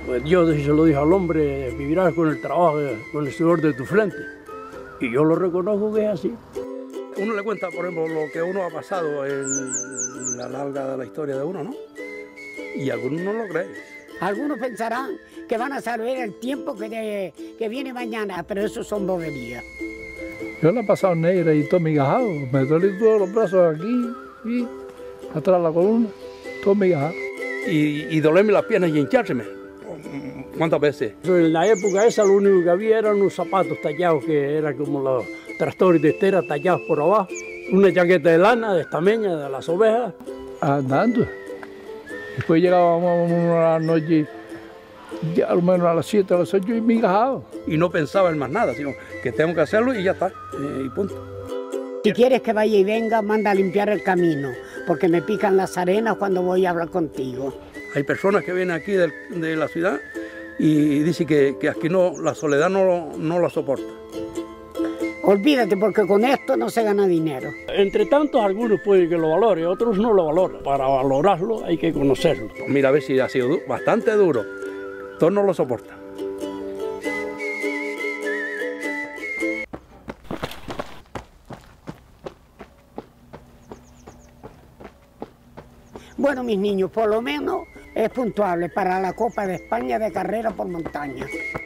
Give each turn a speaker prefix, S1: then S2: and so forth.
S1: Pues Dios se lo dijo al hombre, vivirás con el trabajo, con el sudor de tu frente. Y yo lo reconozco que es así. Uno le cuenta, por ejemplo, lo que uno ha pasado en la larga de la historia de uno, ¿no? Y algunos no lo creen.
S2: Algunos pensarán que van a saber el tiempo que viene mañana, pero eso son boberías.
S3: Yo la he pasado negra y todo migajado. Me duelen todos los brazos aquí y atrás de la columna, todo migajado.
S1: Y dolerme las piernas y hinchárseme. ¿Cuántas veces? En la época esa lo único que había eran unos zapatos tallados que eran como los tractores de estera tallados por abajo. Una chaqueta de lana, de estameña, de las ovejas.
S3: Andando. Después llegábamos a la noche, ya al menos a las 7, a las 8 y migajado.
S1: Y no pensaba en más nada, sino que tengo que hacerlo y ya está, y punto.
S2: Si quieres que vaya y venga, manda a limpiar el camino, porque me pican las arenas cuando voy a hablar contigo.
S1: Hay personas que vienen aquí de la ciudad y dicen que aquí no, la soledad no la soporta.
S2: Olvídate, porque con esto no se gana dinero.
S1: Entre tantos, algunos pueden que lo valoren, otros no lo valoran. Para valorarlo hay que conocerlo. Mira a ver si ha sido bastante duro. Todos no lo soportan.
S2: Bueno, mis niños, por lo menos es puntuable para la Copa de España de carrera por montaña.